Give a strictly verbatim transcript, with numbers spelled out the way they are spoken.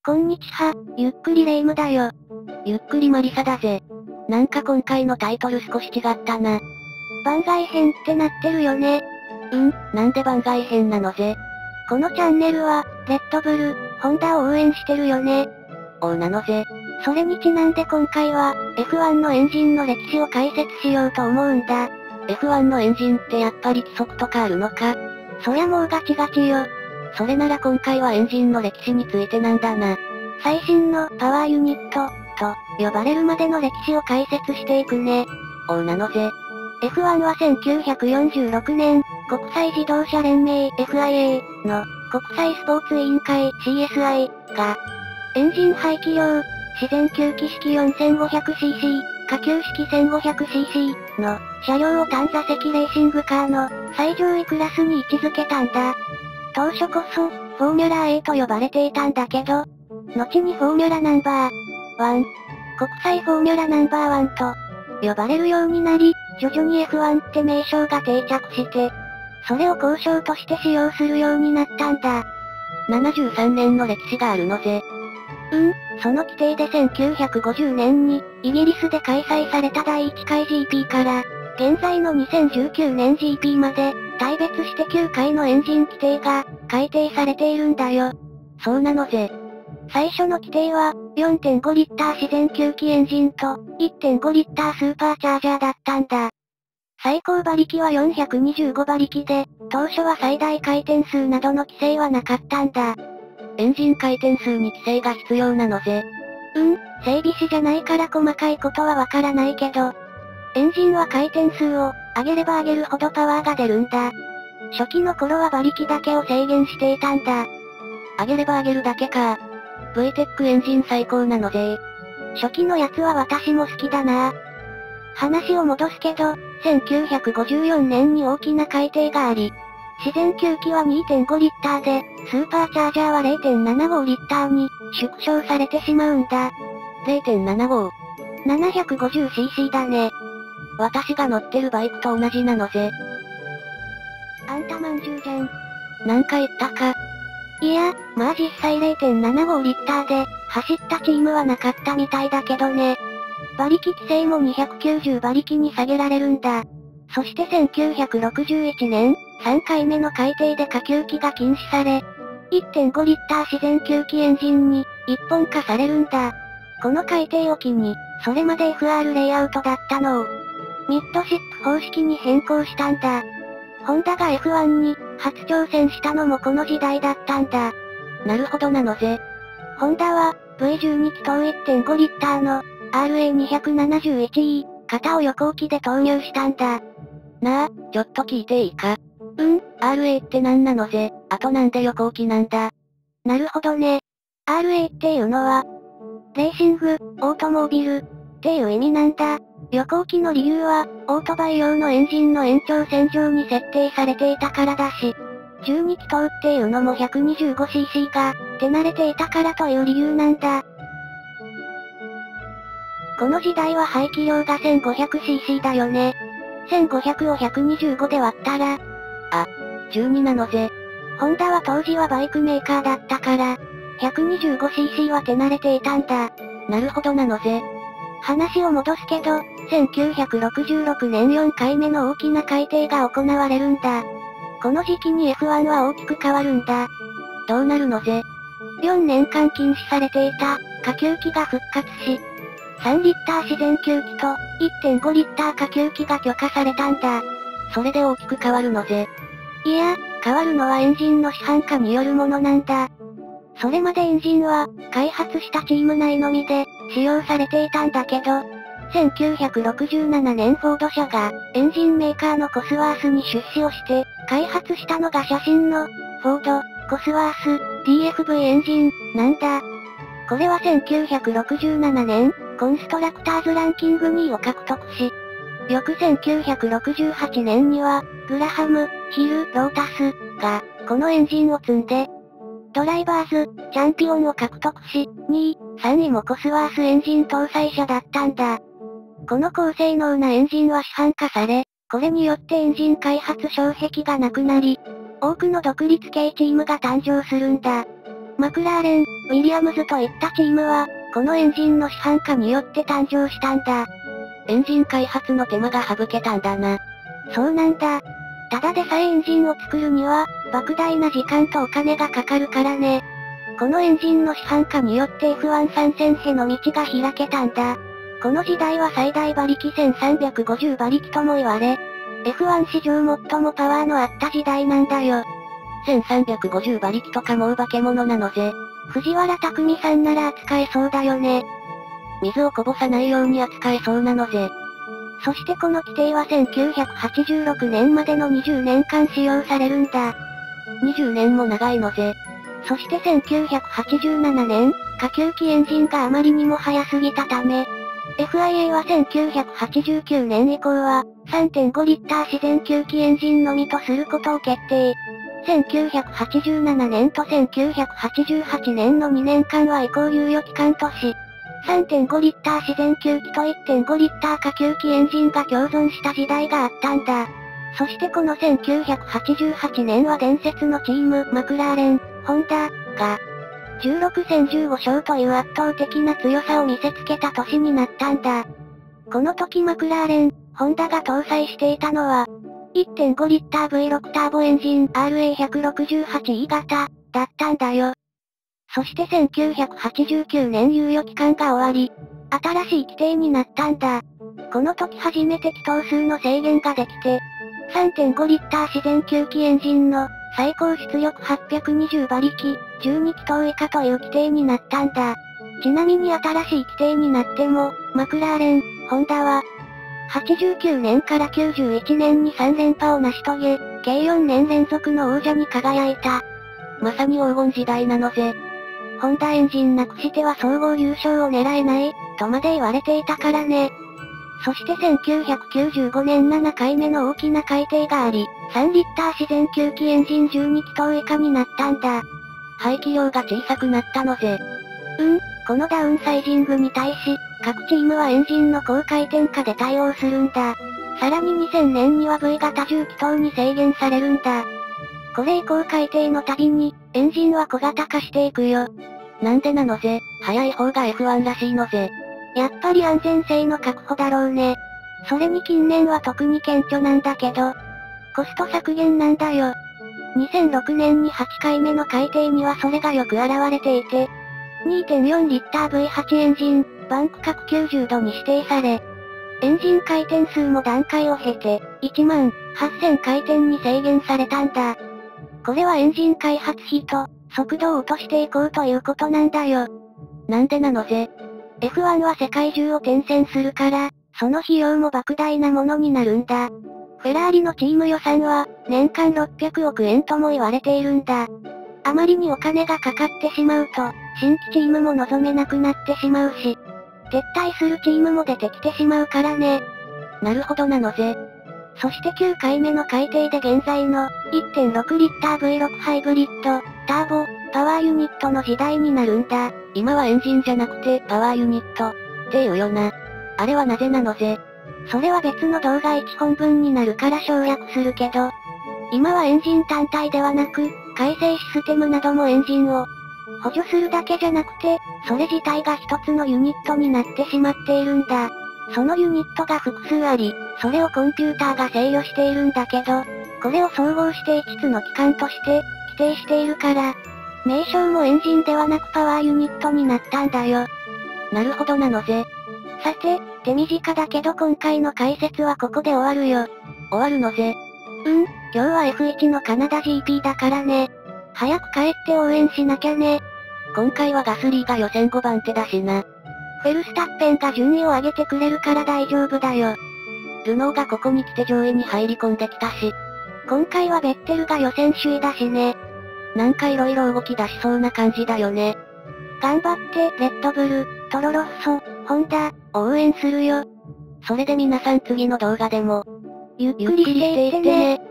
こんにちは、ゆっくりレ夢ムだよ。 ゆっくりマリサだぜ。なんか今回のタイトル少し違ったな。 番外編ってなってるよね。 うん、なんで番外編なのぜ。 このチャンネルは、レッドブル、ホンダを応援してるよね。 おうなのぜ。 それにちなんで今回は、エフワン のエンジンの歴史を解説しようと思うんだ。 エフワン のエンジンってやっぱり規則とかあるのか？ そりゃもうガチガチよ。 それなら今回はエンジンの歴史についてなんだな。 最新のパワーユニット、と呼ばれるまでの歴史を解説していくね。 おうなのぜ。 エフワン はせんきゅうひゃくよんじゅうろくねん、国際自動車連盟 エフアイエー の国際スポーツ委員会 シーエスアイ が、エンジン排気量、自然吸気式 よんせんごひゃくシーシー、下級式 せんごひゃくシーシー の車両を単座席レーシングカーの最上位クラスに位置づけたんだ。当初こそ、フォーミュラー A と呼ばれていたんだけど、後にフォーミュラナンバーワン、国際フォーミュラナンバーワンと呼ばれるようになり、徐々に エフワン って名称が定着して、それを交渉として使用するようになったんだ。 ななじゅうさんねんの歴史があるのぜ。 うん、その規定でせんきゅうひゃくごじゅうねんに、イギリスで開催されただいいっかい ジーピー から、現在のにせんじゅうきゅうねん ジーピー まで、大別してきゅうかいのエンジン規定が、改定されているんだよ。 そうなのぜ。 最初の規定は、よんてんごリッター自然吸気エンジンと、いってんごリッタースーパーチャージャーだったんだ。最高馬力はよんひゃくにじゅうごばりきで、当初は最大回転数などの規制はなかったんだ。 エンジン回転数に規制が必要なのぜ。 うん、整備士じゃないから細かいことはわからないけど、エンジンは回転数を上げれば上げるほどパワーが出るんだ。初期の頃は馬力だけを制限していたんだ。 上げれば上げるだけか。ブイテック エンジン最高なのぜ。 初期のやつは私も好きだな。話を戻すけど、せんきゅうひゃくごじゅうよねんに大きな改定があり、自然吸気は にてんごリッターで、スーパーチャージャーは れいてんななごリッターに縮小されてしまうんだ。 れいてんななご。 ななひゃくごじゅうシーシー だね。 私が乗ってるバイクと同じなのぜ。 あんたまんじゅうじゃん。 なんか言ったか。 いや、まあ実際 れいてんななごリッターで、走ったチームはなかったみたいだけどね。馬力規制もにひゃくきゅうじゅう馬力に下げられるんだ。そしてせんきゅうひゃくろくじゅういちねん、さんかいめの改定で下吸気が禁止され、いってんごリッター自然吸気エンジンに一本化されるんだ。この改定を機に、それまで エフアール レイアウトだったのを、ミッドシップ方式に変更したんだ。ホンダが エフワン に初挑戦したのもこの時代だったんだ。 なるほどなのぜ。 ホンダは ブイじゅうに 気筒 いってんごリッターの アールエーにひゃくななじゅういちイー 型を横置きで投入したんだ。 なあ、ちょっと聞いていいか？ うん、 アールエー って何なのぜ、あとなんで横置きなんだ？ なるほどね。アールエー っていうのは、レーシング、オートモービル、っていう意味なんだ。横置きの理由は、オートバイ用のエンジンの延長線上に設定されていたからだし、じゅうに気筒っていうのも ひゃくにじゅうごシーシー が、手慣れていたからという理由なんだ。この時代は排気量が せんごひゃくシーシー だよね。せんごひゃくをひゃくにじゅうごで割ったら、 あ、じゅうになのぜ。 ホンダは当時はバイクメーカーだったから、ひゃくにじゅうごシーシー は手慣れていたんだ。 なるほどなのぜ。 話を戻すけど、せんきゅうひゃくろくじゅうろくねんよんかいめの大きな改定が行われるんだ。この時期に エフワン は大きく変わるんだ。 どうなるのぜ。 よんねんかん禁止されていた、下吸気が復活し、さんリッター自然吸気と、いってんごリッター下吸気が許可されたんだ。 それで大きく変わるのぜ。 いや、変わるのはエンジンの市販化によるものなんだ。それまでエンジンは、開発したチーム内のみで、使用されていたんだけど、せんきゅうひゃくろくじゅうななねんフォード社が、エンジンメーカーのコスワースに出資をして、開発したのが写真の、フォード、コスワース、ティーエフブイ エンジン、なんだ。これはせんきゅうひゃくろくじゅうななねん、コンストラクターズランキングにいを獲得し、翌せんきゅうひゃくろくじゅうはちねんには、グラハム、ヒル、ロータス、が、このエンジンを積んで、ドライバーズ、チャンピオンを獲得し、にい、さんいもコスワースエンジン搭載車だったんだ。この高性能なエンジンは市販化され、これによってエンジン開発障壁がなくなり、多くの独立系チームが誕生するんだ。 マクラーレン、ウィリアムズといったチームは、このエンジンの市販化によって誕生したんだ。 エンジン開発の手間が省けたんだな。 そうなんだ。ただでさえエンジンを作るには、莫大な時間とお金がかかるからね。このエンジンの市販化によって エフワン 参戦への道が開けたんだ。この時代は最大馬力せんさんびゃくごじゅう馬力とも言われ、エフワン 史上最もパワーのあった時代なんだよ。 せんさんびゃくごじゅう馬力とかもう化け物なのぜ。 藤原匠さんなら扱えそうだよね。 水をこぼさないように扱えそうなのぜ。 そしてこの規定はせんきゅうひゃくはちじゅうろくねんまでのにじゅうねんかん使用されるんだ。 にじゅうねんも長いのぜ。 そしてせんきゅうひゃくはちじゅうななねん、下級機エンジンがあまりにも速すぎたため、エフアイエー はせんきゅうひゃくはちじゅうきゅうねん以降は、さんてんごリッター自然吸気エンジンのみとすることを決定。せんきゅうひゃくはちじゅうななねんとせんきゅうひゃくはちじゅうはちねんのにねんかんは移行猶予期間とし、さんてんごリッター自然吸気と いってんごリッター下級機エンジンが共存した時代があったんだ。そしてこのせんきゅうひゃくはちじゅうはちねんは伝説のチーム、マクラーレン、ホンダ、が、じゅうろくせんじゅうごしょうという圧倒的な強さを見せつけた年になったんだ。この時マクラーレン、ホンダが搭載していたのは、いってんごリッター ブイろく ターボエンジン アールエーひゃくろくじゅうはちイー 型、だったんだよ。そしてせんきゅうひゃくはちじゅうきゅうねん猶予期間が終わり、新しい規定になったんだ。この時初めて気筒数の制限ができて、さんてんごリッター自然吸気エンジンの最高出力はっぴゃくにじゅう馬力、じゅうに気筒以下という規定になったんだ。ちなみに新しい規定になっても、マクラーレン、ホンダは、はちじゅうきゅうねんからきゅうじゅういちねんにさんれんぱを成し遂げ、計よんねん連続の王者に輝いた。 まさに黄金時代なのぜ。 ホンダエンジンなくしては総合優勝を狙えない、とまで言われていたからね。そしてせんきゅうひゃくきゅうじゅうごねんななかいめの大きな改定があり、さんリッター自然吸気エンジンじゅうに気筒以下になったんだ。 排気量が小さくなったのぜ。 うん、このダウンサイジングに対し、各チームはエンジンの高回転化で対応するんだ。さらににせんねんには V 型じゅう気筒に制限されるんだ。これ以降改定のたびに、エンジンは小型化していくよ。 なんでなのぜ、速い方が エフワン らしいのぜ。 やっぱり安全性の確保だろうね。それに近年は特に顕著なんだけど、コスト削減なんだよ。にせんろくねんにはちかいめの改定にはそれがよく現れていて、にてんよんリッター ブイはち エンジン、バンク角きゅうじゅうどに指定され、エンジン回転数も段階を経て、いちまんはっせん回転に制限されたんだ。これはエンジン開発費と、速度を落としていこうということなんだよ。 なんでなのぜ。 エフワン は世界中を転戦するから、その費用も莫大なものになるんだ。フェラーリのチーム予算は、年間ろっぴゃくおくえんとも言われているんだ。あまりにお金がかかってしまうと、新規チームも望めなくなってしまうし、撤退するチームも出てきてしまうからね。 なるほどなのぜ。 そしてきゅうかいめの改定で現在の いってんろくリッター ブイろく ハイブリッド、ターボ、パワーユニットの時代になるんだ。 今はエンジンじゃなくてパワーユニット、っていうよな。あれはなぜなのぜ。 それは別の動画いっぽんぶんになるから省略するけど、今はエンジン単体ではなく、回生システムなどもエンジンを補助するだけじゃなくて、それ自体が一つのユニットになってしまっているんだ。そのユニットが複数あり、それをコンピューターが制御しているんだけど、これを総合していつつの機関として、規定しているから、名称もエンジンではなくパワーユニットになったんだよ。 なるほどなのぜ。 さて、手短だけど今回の解説はここで終わるよ。 終わるのぜ。 うん、今日は エフワン のカナダ ジーピー だからね。早く帰って応援しなきゃね。 今回はガスリーが予選ごばん手だしな。 フェルスタッペンが順位を上げてくれるから大丈夫だよ。 ルノーがここに来て上位に入り込んできたし。 今回はベッテルが予選首位だしね。 なんか色々動き出しそうな感じだよね。 頑張って、レッドブル、トロロッソ、ホンダ、応援するよ。 それで皆さん次の動画でも、 ゆっくりしていってね。